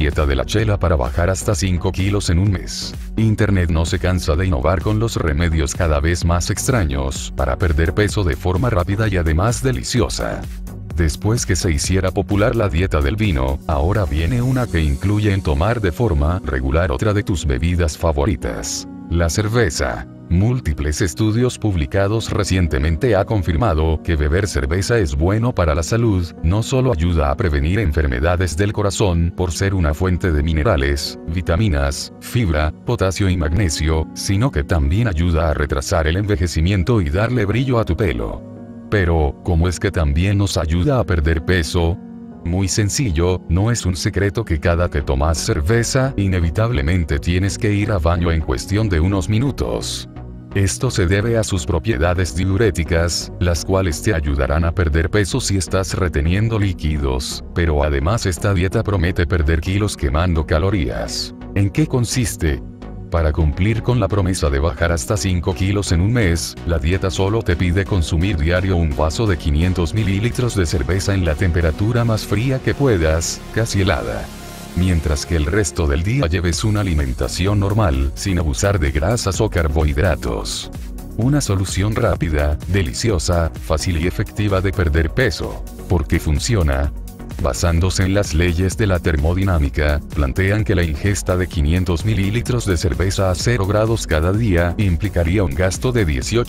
dieta de la chela para bajar hasta 5 kilos en un mes. Internet no se cansa de innovar con los remedios cada vez más extraños para perder peso de forma rápida y además deliciosa. Después que se hiciera popular la dieta del vino, ahora viene una que incluye en tomar de forma regular otra de tus bebidas favoritas, la cerveza. Múltiples estudios publicados recientemente han confirmado que beber cerveza es bueno para la salud, no solo ayuda a prevenir enfermedades del corazón por ser una fuente de minerales, vitaminas, fibra, potasio y magnesio, sino que también ayuda a retrasar el envejecimiento y darle brillo a tu pelo. Pero, ¿cómo es que también nos ayuda a perder peso? Muy sencillo, no es un secreto que cada que tomas cerveza, inevitablemente tienes que ir al baño en cuestión de unos minutos. Esto se debe a sus propiedades diuréticas, las cuales te ayudarán a perder peso si estás reteniendo líquidos, pero además esta dieta promete perder kilos quemando calorías. ¿En qué consiste? Para cumplir con la promesa de bajar hasta 5 kilos en un mes, la dieta solo te pide consumir diario un vaso de 500 mililitros de cerveza en la temperatura más fría que puedas, casi helada. Mientras que el resto del día lleves una alimentación normal, sin abusar de grasas o carbohidratos. Una solución rápida, deliciosa, fácil y efectiva de perder peso. ¿Por qué funciona? Basándose en las leyes de la termodinámica, plantean que la ingesta de 500 mililitros de cerveza a 0 grados cada día implicaría un gasto de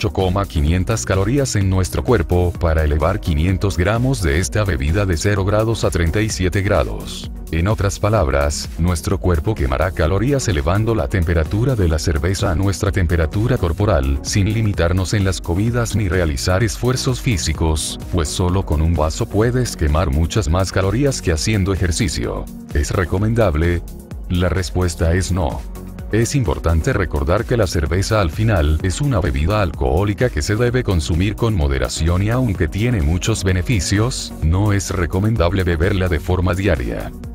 18,500 calorías en nuestro cuerpo para elevar 500 gramos de esta bebida de 0 grados a 37 grados. En otras palabras, nuestro cuerpo quemará calorías elevando la temperatura de la cerveza a nuestra temperatura corporal, sin limitarnos en las comidas ni realizar esfuerzos físicos, pues solo con un vaso puedes quemar muchas más calorías que haciendo ejercicio. ¿Es recomendable? La respuesta es no. Es importante recordar que la cerveza al final es una bebida alcohólica que se debe consumir con moderación y aunque tiene muchos beneficios, no es recomendable beberla de forma diaria.